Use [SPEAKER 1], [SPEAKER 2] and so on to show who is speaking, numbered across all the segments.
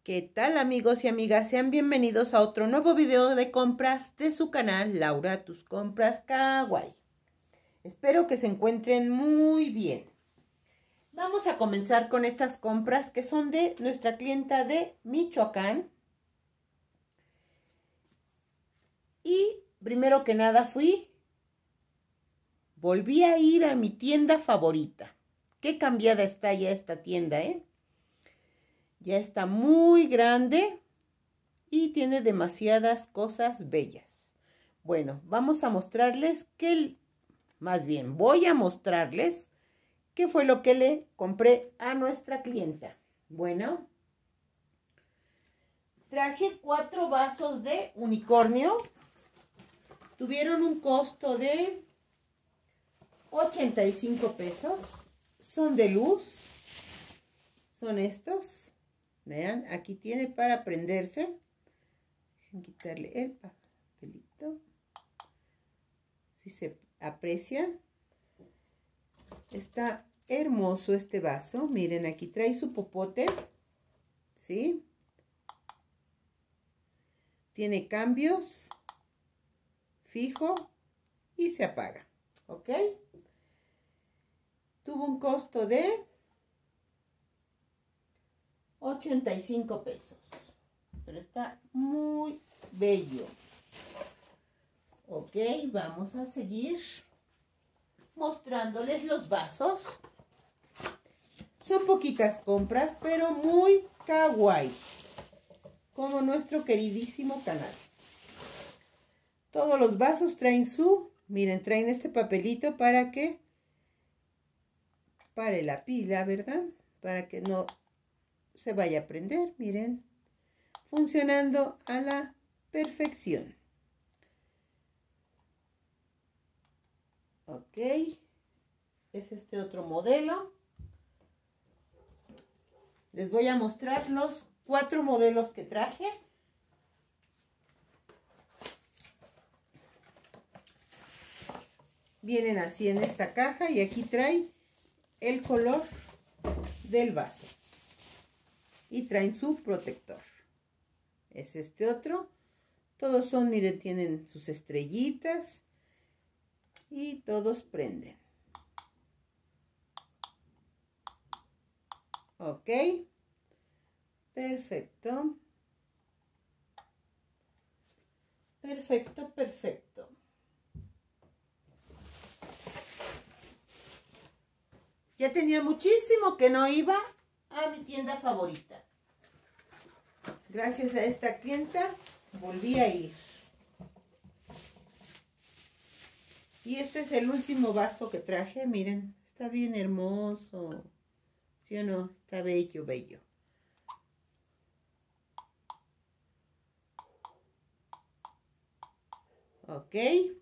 [SPEAKER 1] ¿Qué tal, amigos y amigas? Sean bienvenidos a otro nuevo video de compras de su canal Laura Tus Compras Kawaii. Espero que se encuentren muy bien. Vamos a comenzar con estas compras que son de nuestra clienta de Michoacán. Y primero que nada volví a ir a mi tienda favorita. Qué cambiada está ya esta tienda, ¿eh? Ya está muy grande y tiene demasiadas cosas bellas. Bueno, vamos a mostrarles voy a mostrarles qué fue lo que le compré a nuestra clienta. Bueno, traje 4 vasos de unicornio. Tuvieron un costo de 85 pesos. Son de luz. Son estos. Vean, aquí tiene para prenderse. Dejen quitarle el papelito. Si se aprecia. Está hermoso este vaso. Miren, aquí trae su popote. ¿Sí? Tiene cambios. Fijo. Y se apaga. ¿Ok? Tuvo un costo de 85 pesos. Pero está muy bello. Ok, vamos a seguir mostrándoles los vasos. Son poquitas compras, pero muy kawaii. Como nuestro queridísimo canal. Todos los vasos traen miren, traen este papelito para que pare la pila, ¿verdad? Para que no se vaya a prender, miren, funcionando a la perfección. Ok, es este otro modelo. Les voy a mostrar los 4 modelos que traje. Vienen así en esta caja y aquí trae el color del vaso. Y traen su protector. Es este otro. Todos son, miren, tienen sus estrellitas. Y todos prenden. Ok. Perfecto. Perfecto, perfecto. Ya tenía muchísimo que no iba a mi tienda favorita. Gracias a esta clienta volví a ir. Y este es el último vaso que traje. Miren, está bien hermoso. ¿Sí o no? Está bello, bello. Ok.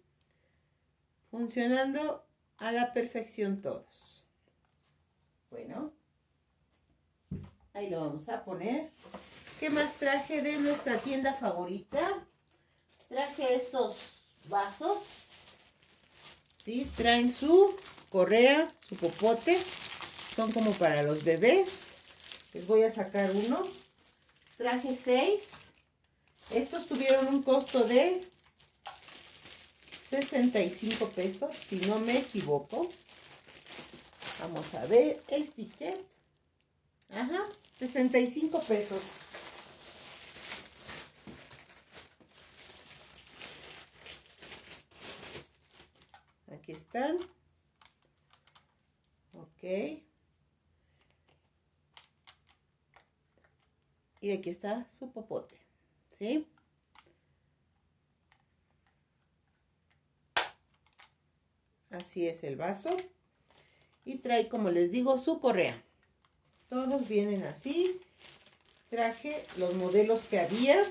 [SPEAKER 1] Funcionando a la perfección todos. Bueno. Ahí lo vamos a poner. ¿Qué más traje de nuestra tienda favorita? Traje estos vasos. ¿Sí? Traen su correa, su popote. Son como para los bebés. Les voy a sacar uno. Traje 6. Estos tuvieron un costo de 65 pesos, si no me equivoco. Vamos a ver el ticket. Ajá, 65 pesos. Aquí están. Ok. Y aquí está su popote. ¿Sí? Así es el vaso. Y trae, como les digo, su correa. Todos vienen así. Traje los modelos que había.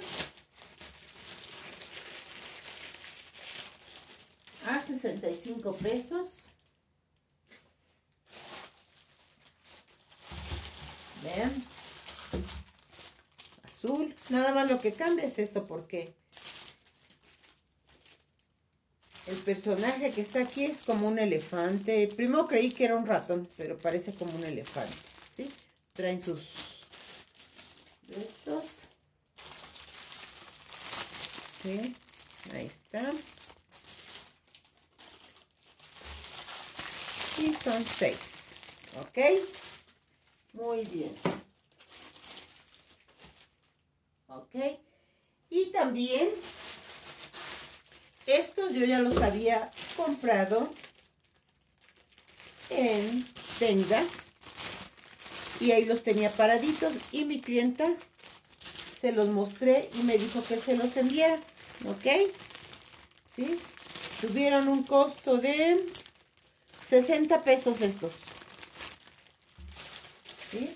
[SPEAKER 1] A 65 pesos. Vean. Azul. Nada más lo que cambia es esto porque el personaje que está aquí es como un elefante. Primero creí que era un ratón, pero parece como un elefante. ¿Sí? Traen sus estos. ¿Sí? Ahí está. Y son 6. ¿Ok? Muy bien. ¿Ok? Y también estos yo ya los había comprado en Tenda. Y ahí los tenía paraditos. Y mi clienta se los mostré y me dijo que se los enviara. ¿Ok? ¿Sí? Tuvieron un costo de 60 pesos estos. ¿Sí?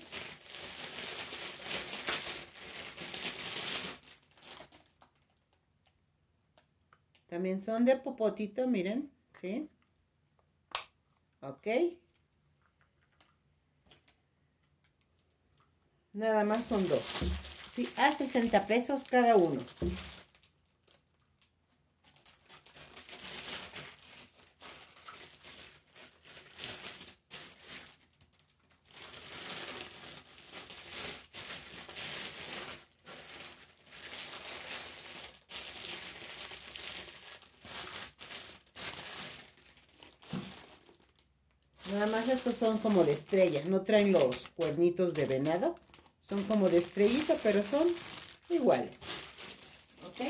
[SPEAKER 1] También son de popotito, miren. ¿Sí? Ok. Nada más son 2. ¿Sí? A 60 pesos cada uno. Nada más estos son como de estrella, no traen los cuernitos de venado. Son como de estrellita, pero son iguales. ¿Ok?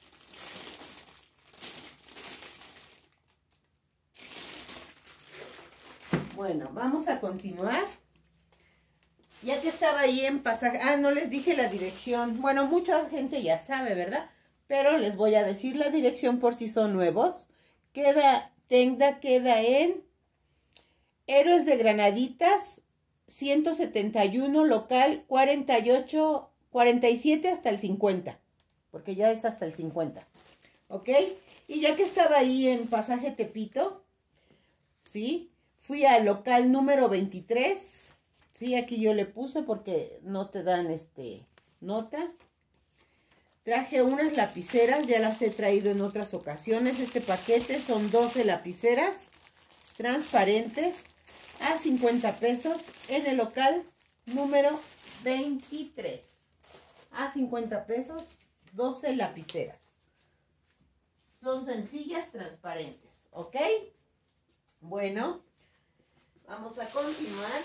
[SPEAKER 1] Bueno, vamos a continuar. Ya que estaba ahí en pasaje... Ah, no les dije la dirección. Bueno, mucha gente ya sabe, ¿verdad? Pero les voy a decir la dirección por si son nuevos. Tenda queda en Héroes de Granaditas, 171, local 48, 47 hasta el 50. Porque ya es hasta el 50. ¿Ok? Y ya que estaba ahí en Pasaje Tepito, ¿sí? Fui al local número 23. Sí, aquí yo le puse porque no te dan nota. Traje unas lapiceras, ya las he traído en otras ocasiones. Este paquete son 12 lapiceras transparentes a 50 pesos en el local número 23. A 50 pesos, 12 lapiceras. Son sencillas, transparentes, ¿ok? Bueno, vamos a continuar.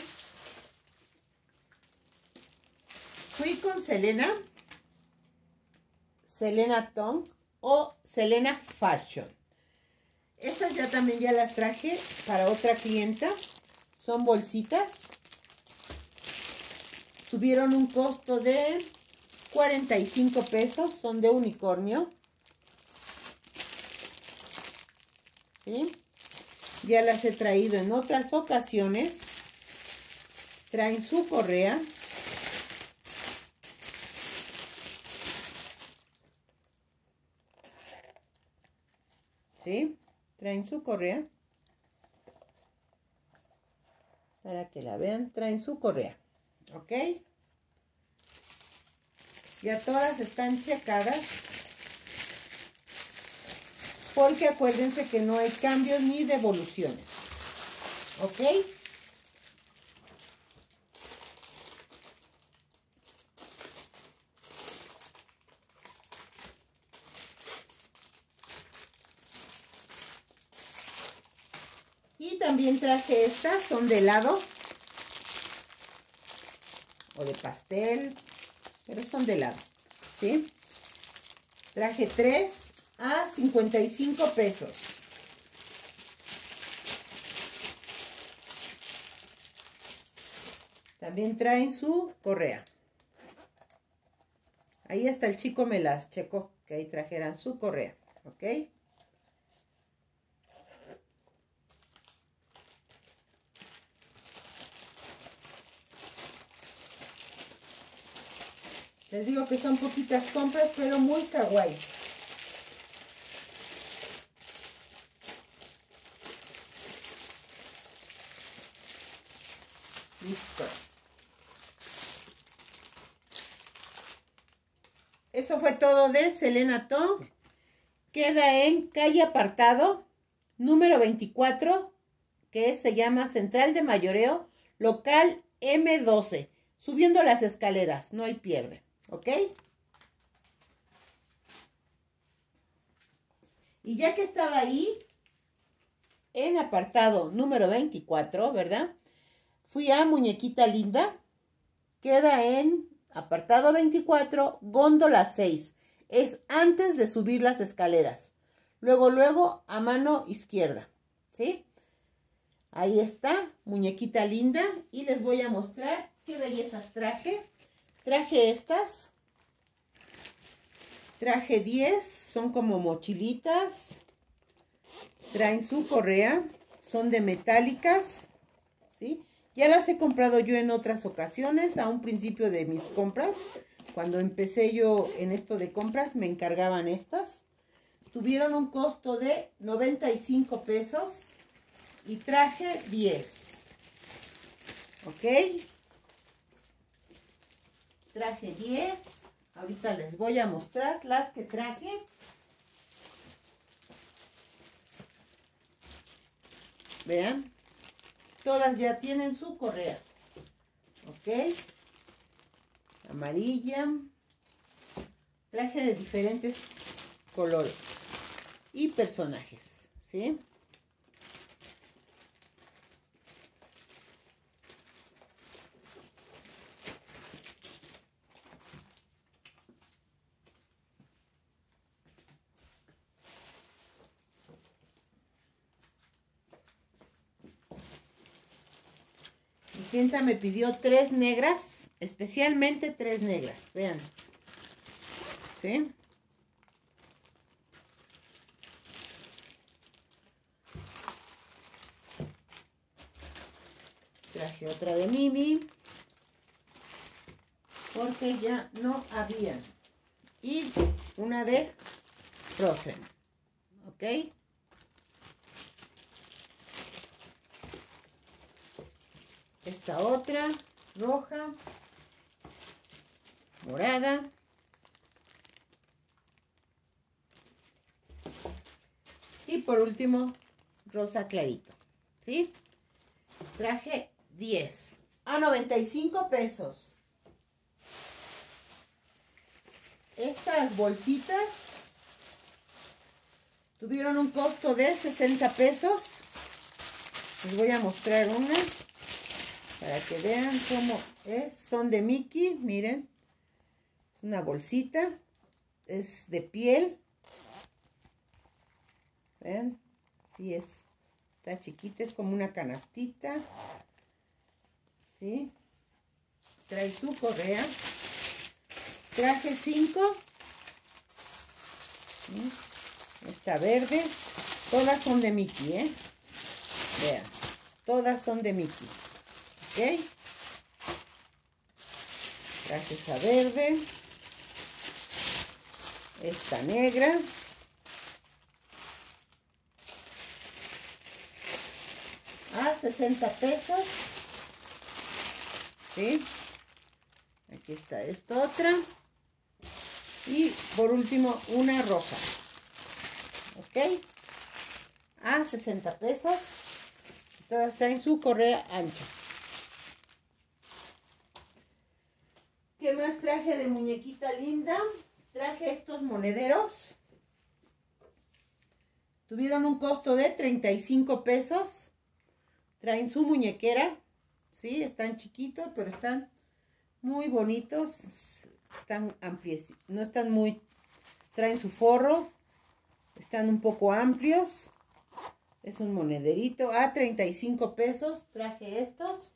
[SPEAKER 1] Fui con Selena Tong o Selena Fashion. Estas ya también ya las traje para otra clienta. Son bolsitas. Tuvieron un costo de 45 pesos. Son de unicornio. ¿Sí? Ya las he traído en otras ocasiones. Traen su correa. ¿Sí? Traen su correa. Para que la vean, traen su correa. ¿Ok? Ya todas están checadas. Porque acuérdense que no hay cambios ni devoluciones. ¿Ok? Y también traje estas, son de helado. O de pastel. Pero son de helado. ¿Sí? Traje 3 a 55 pesos. También traen su correa. Ahí hasta el chico me las checó, que ahí trajeran su correa. ¿Ok? Les digo que son poquitas compras, pero muy kawaii. Listo. Eso fue todo de Selena Tong. Queda en calle Apartado, número 24, que se llama Central de Mayoreo, local M12. Subiendo las escaleras, no hay pierde. ¿Ok? Y ya que estaba ahí, en apartado número 24, ¿verdad? Fui a Muñequita Linda. Queda en apartado 24, góndola 6. Es antes de subir las escaleras. Luego, a mano izquierda, ¿sí? Ahí está, Muñequita Linda. Y les voy a mostrar qué bellezas traje. Traje estas. Traje 10, son como mochilitas. Traen su correa, son de metálicas, ¿sí? Ya las he comprado yo en otras ocasiones, a un principio de mis compras. Cuando empecé yo en esto de compras, me encargaban estas. Tuvieron un costo de 95 pesos y traje 10. ¿Ok? Traje 10. Ahorita les voy a mostrar las que traje. Vean, todas ya tienen su correa. ¿Ok? Amarilla. Traje de diferentes colores y personajes, ¿sí? Mi clienta me pidió 3 negras, especialmente 3 negras, vean, ¿sí? Traje otra de Mimi, porque ya no había. Y una de Frozen, ¿ok? Esta otra, roja, morada. Y por último, rosa clarito, ¿sí? Traje 10 a 95 pesos. Estas bolsitas tuvieron un costo de 60 pesos. Les voy a mostrar una para que vean cómo es. Son de Mickey, miren. Es una bolsita. Es de piel. Vean. Sí es. Está chiquita, es como una canastita. ¿Sí? Trae su correa. Traje 5. ¿Sí? Esta verde. Todas son de Mickey, ¿eh? Vean. Todas son de Mickey. ¿Ok? Traje esa verde. Esta negra. A 60 pesos. ¿Sí? Aquí está esta otra. Y por último una roja. ¿Ok? A 60 pesos. Todas traen su correa ancha. ¿Qué más traje de Muñequita Linda? Traje estos monederos. Tuvieron un costo de 35 pesos. Traen su muñequera. Sí, están chiquitos, pero están muy bonitos. Están amplios. No están muy... Traen su forro. Están un poco amplios. Es un monederito. A 35 pesos. Traje estos.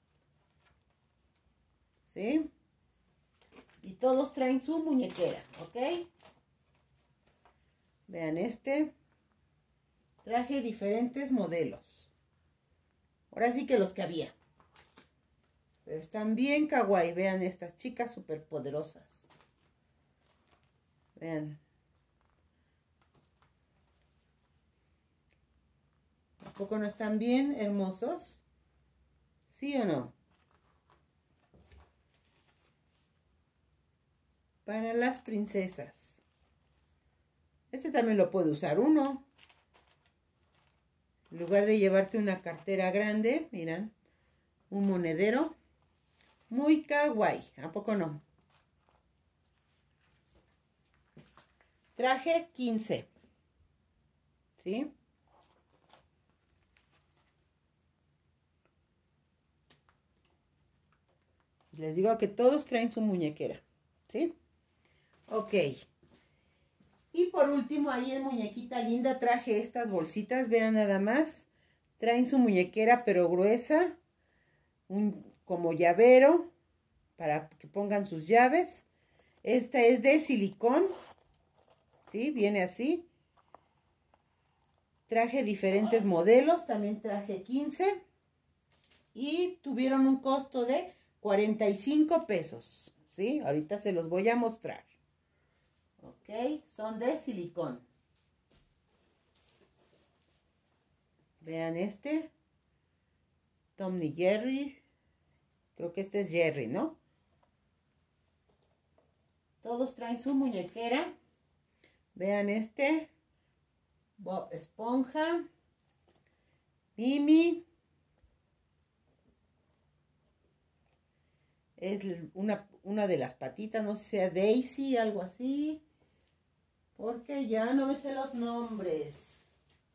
[SPEAKER 1] ¿Sí? Y todos traen su muñequera. ¿Ok? Vean este. Traje diferentes modelos. Ahora sí que los que había. Pero están bien kawaii. Vean estas chicas súper poderosas. Vean. ¿A poco no están bien hermosos? ¿Sí o no? Para las princesas. Este también lo puede usar uno. En lugar de llevarte una cartera grande, miren, un monedero. Muy kawaii, ¿a poco no? Traje 15. ¿sí? Les digo que todos traen su muñequera, ¿sí? Ok. Y por último, ahí en Muñequita Linda traje estas bolsitas, vean nada más. Traen su muñequera, pero gruesa, como llavero, para que pongan sus llaves. Esta es de silicón, ¿sí? Viene así. Traje diferentes modelos, también traje 15. Y tuvieron un costo de 45 pesos, ¿sí? Ahorita se los voy a mostrar. Ok, son de silicón. Vean este. Tom y Jerry. Creo que este es Jerry, ¿no? Todos traen su muñequera. Vean este. Bob Esponja. Mimi. Es una de las patitas, no sé si sea Daisy, algo así. Porque ya no me sé los nombres.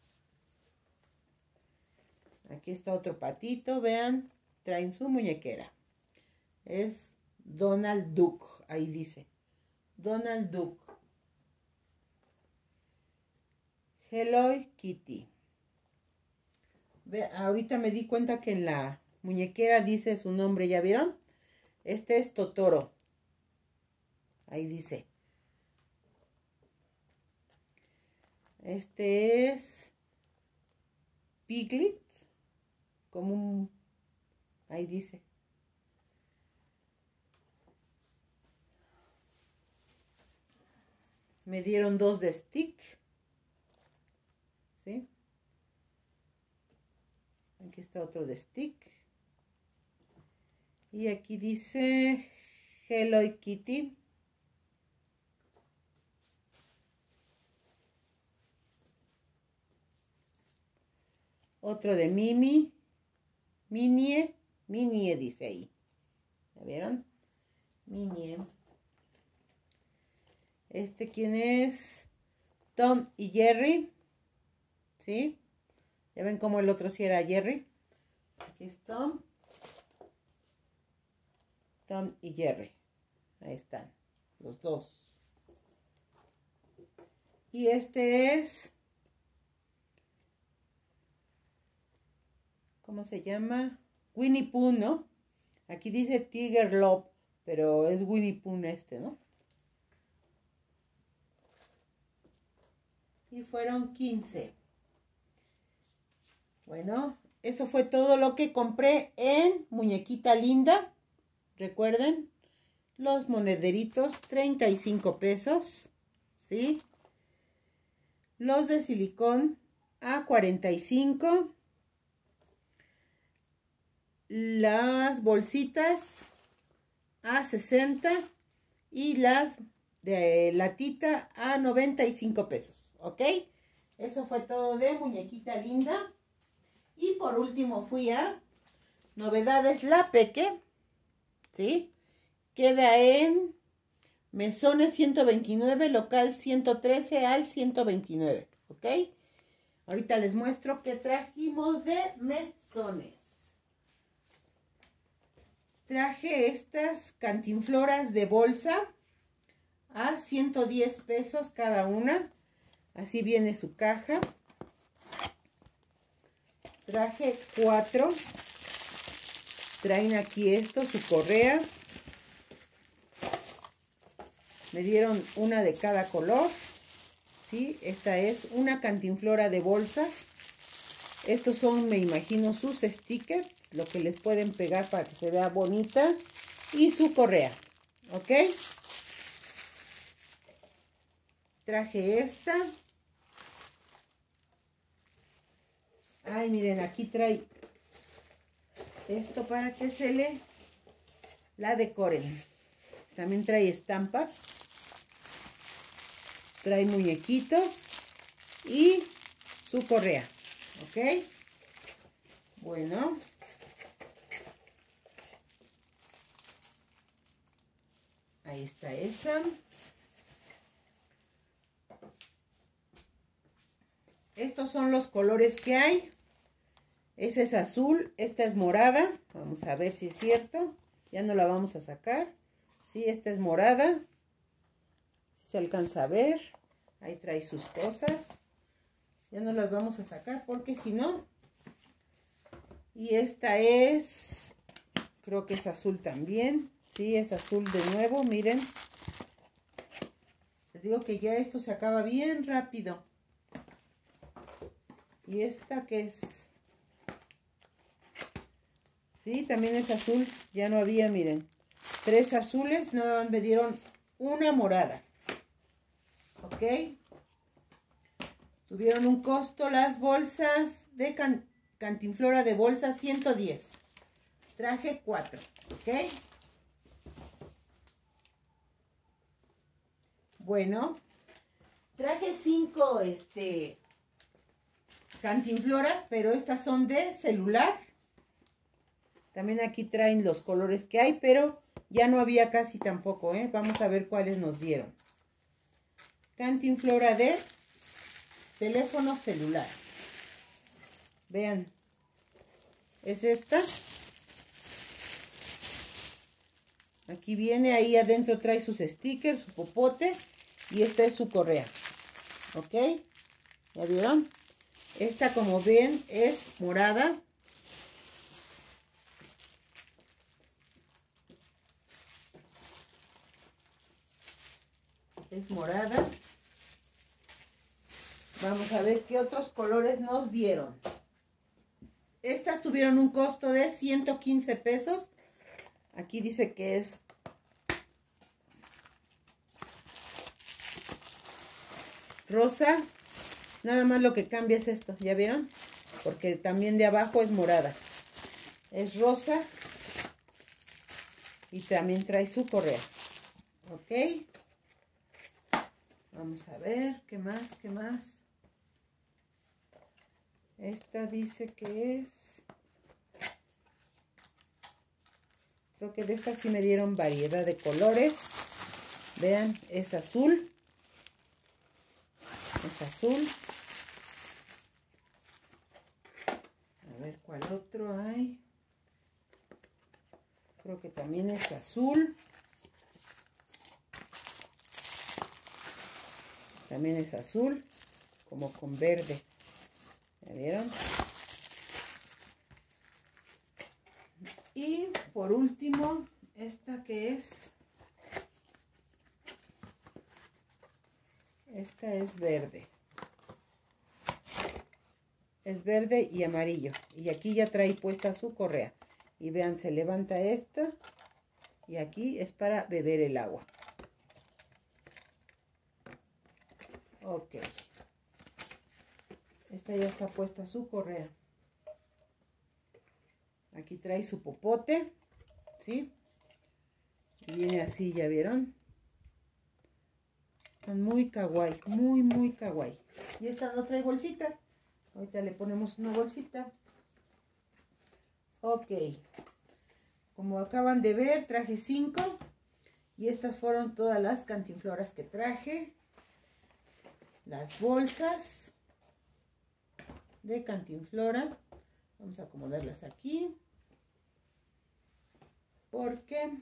[SPEAKER 1] Aquí está otro patito, vean. Traen su muñequera. Es Donald Duck, ahí dice. Donald Duck. Hello Kitty. Ahorita me di cuenta que en la muñequera dice su nombre, ¿ya vieron? Este es Totoro. Ahí dice. Este es Piglet. Como un... Ahí dice. Me dieron 2 de stick. ¿Sí? Aquí está otro de stick. Y aquí dice Hello Kitty. Otro de Mimi. Minie. Minie dice ahí. ¿Ya vieron? Minie. ¿Quién es? Tom y Jerry. ¿Sí? ¿Ya ven cómo el otro sí era Jerry? Aquí es Tom. Tom y Jerry. Ahí están. Los dos. Y este es... ¿Cómo se llama? Winnie Pooh, ¿no? Aquí dice Tiger Love, pero es Winnie Pooh ¿no? Y fueron 15. Bueno, eso fue todo lo que compré en Muñequita Linda. Recuerden, los monederitos, 35 pesos, ¿sí? Los de silicón a 45. Las bolsitas a 60 y las de latita a 95 pesos, ¿ok? Eso fue todo de Muñequita Linda. Y por último fui a Novedades La Peque, ¿sí? Queda en Mesones 129, local 113 al 129, ¿ok? Ahorita les muestro qué trajimos de Mesones. Traje estas cantinfloras de bolsa a 110 pesos cada una. Así viene su caja. Traje 4. Traen aquí esto, su correa. Me dieron una de cada color. ¿Sí? Esta es una cantinflora de bolsa. Estos son, me imagino, sus stickers. Lo que les pueden pegar para que se vea bonita. Y su correa. ¿Ok? Traje esta. Ay, miren, aquí trae esto para que se la decoren. También trae estampas. Trae muñequitos. Y su correa. ¿Ok? Bueno. Ahí está esa. estos son los colores que hay. Esa es azul, esta es morada. Vamos a ver si es cierto. Ya no la vamos a sacar. Sí, esta es morada. Si se alcanza a ver. Ahí trae sus cosas. Ya no las vamos a sacar porque si no. Y esta es, creo que es azul también. Sí, es azul de nuevo, miren. Les digo que ya esto se acaba bien rápido. Y esta que es, sí, también es azul. Ya no había, miren, 3 azules, nada más me dieron una morada. Ok. Tuvieron un costo las bolsas de Cantinflora de bolsa 110. Traje 4. Ok. Bueno, traje 5 Cantinfloras, pero estas son de celular. También aquí traen los colores que hay, pero ya no había casi tampoco, ¿eh? Vamos a ver cuáles nos dieron. Cantinflora de teléfono celular. Vean, es esta. Aquí viene, ahí adentro trae sus stickers, su popote, y esta es su correa. ¿Ok? ¿Ya vieron? Esta, como ven, es morada. Es morada. Vamos a ver qué otros colores nos dieron. Estas tuvieron un costo de 115 pesos. Aquí dice que es rosa. Nada más lo que cambia es esto, ¿ya vieron? Porque también de abajo es morada. Es rosa. Y también trae su correa. ¿Ok? Vamos a ver, ¿qué más? ¿Qué más? Esta dice que es... Creo que de esta sí me dieron variedad de colores. Vean, es azul. Es azul. A ver cuál otro hay. Creo que también es azul. También es azul, como con verde. ¿Ya vieron? Y por último, esta que es... Esta es verde. Es verde y amarillo. Y aquí ya trae puesta su correa. Y vean, se levanta esta. Y aquí es para beber el agua. Ok. Esta ya está puesta su correa. Aquí trae su popote. ¿Sí? Y viene así, ¿ya vieron? Están muy kawaii. Muy, muy kawaii. Y esta no trae bolsita. Ahorita le ponemos una bolsita. Ok. Como acaban de ver, traje 5. Y estas fueron todas las cantinfloras que traje. Las bolsas de Cantinflora. Vamos a acomodarlas aquí. Porque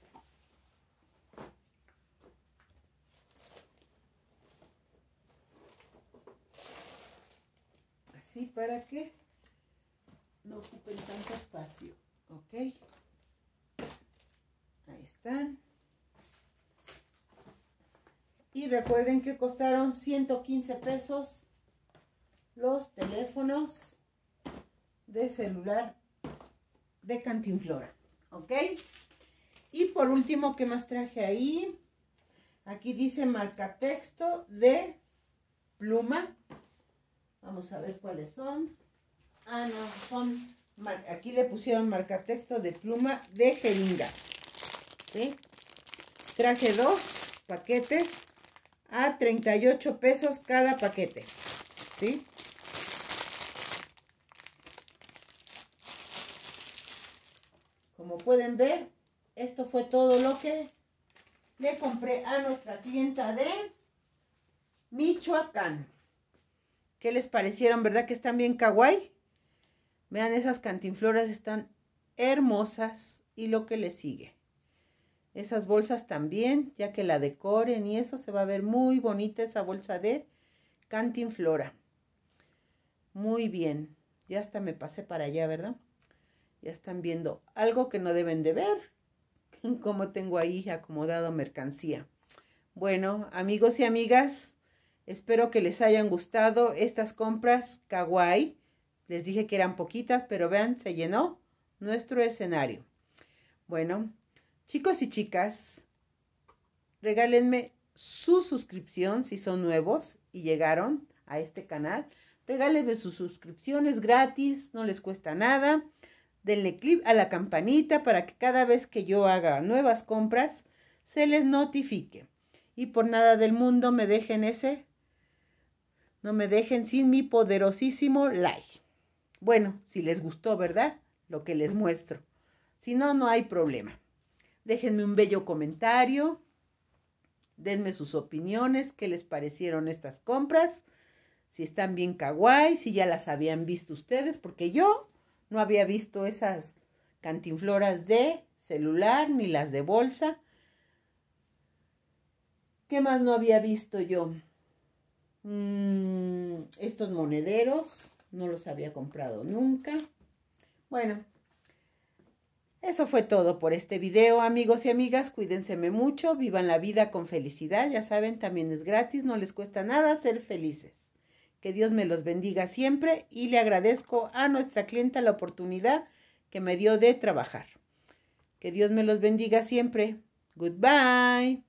[SPEAKER 1] así, para que no ocupen tanto espacio. Ok. Ahí están. Y recuerden que costaron 115 pesos los teléfonos de celular de Cantinflora. ¿Ok? Y por último, ¿qué más traje ahí? Aquí dice marcatexto de pluma. Vamos a ver cuáles son. Ah, no, son... Aquí le pusieron marcatexto de pluma de jeringa. ¿Sí? Traje 2 paquetes a 38 pesos cada paquete. ¿Sí? Como pueden ver, esto fue todo lo que le compré a nuestra clienta de Michoacán. ¿Qué les parecieron? ¿Verdad que están bien kawaii? Vean, esas cantinfloras están hermosas. Y lo que le sigue. Esas bolsas también, ya que la decoren y eso se va a ver muy bonita esa bolsa de cantinflora. Muy bien. Ya hasta me pasé para allá, ¿verdad? Ya están viendo algo que no deben de ver. Como tengo ahí acomodado mercancía. Bueno, amigos y amigas, espero que les hayan gustado estas compras kawaii. Les dije que eran poquitas, pero vean, se llenó nuestro escenario. Bueno, chicos y chicas, regálenme su suscripción si son nuevos y llegaron a este canal. Regálenme sus suscripciones gratis, no les cuesta nada. Denle clic a la campanita para que cada vez que yo haga nuevas compras se les notifique. Y por nada del mundo no me dejen sin mi poderosísimo like. Bueno, si les gustó, ¿verdad? Lo que les muestro. Si no, no hay problema. Déjenme un bello comentario. Denme sus opiniones. ¿Qué les parecieron estas compras? Si están bien kawaii, si ya las habían visto ustedes. Porque yo no había visto esas cantinfloras de celular ni las de bolsa. ¿Qué más no había visto yo? Estos monederos. No los había comprado nunca. Bueno. Eso fue todo por este video, amigos y amigas. Cuídense mucho, vivan la vida con felicidad. Ya saben, también es gratis, no les cuesta nada ser felices. Que Dios me los bendiga siempre y le agradezco a nuestra clienta la oportunidad que me dio de trabajar. Que Dios me los bendiga siempre. Goodbye.